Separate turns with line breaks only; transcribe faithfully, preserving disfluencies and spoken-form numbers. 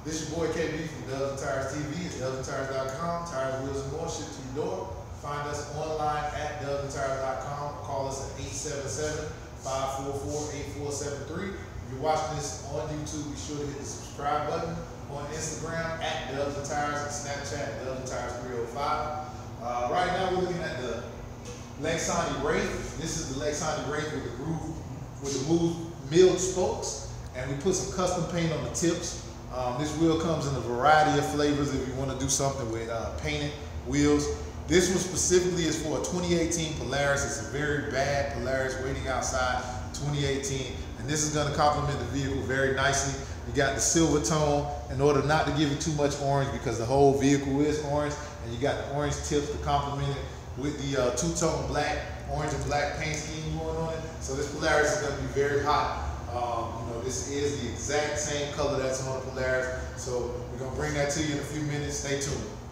This your boy K B from Dubs and Tires T V at dubs and tires dot com. Tires, wheels, and more shipped to your door. Find us online at dubs and tires dot com. Call us at eight seven seven, five four four, eight four seven three. If you're watching this on YouTube, be sure to hit the subscribe button. On Instagram at Dubs and Tires and Snapchat Dubs and Tires three oh five. Uh, right now we're looking at the Lexani Wraith. This is the Lexani Wraith with the groove, with the move milled spokes, and we put some custom paint on the tips. Um, this wheel comes in a variety of flavors if you want to do something with uh, painted wheels. This one specifically is for a twenty eighteen Polaris. It's a very bad Polaris waiting outside, twenty eighteen, and this is going to complement the vehicle very nicely. You got the silver tone in order not to give it too much orange because the whole vehicle is orange, and you got the orange tips to complement it with the uh, two-tone black, orange and black paint scheme going on it. So this Polaris is going to be very hot. Um, you know, this is the exact same color that's on the Polaris. So we're going to bring that to you in a few minutes. Stay tuned.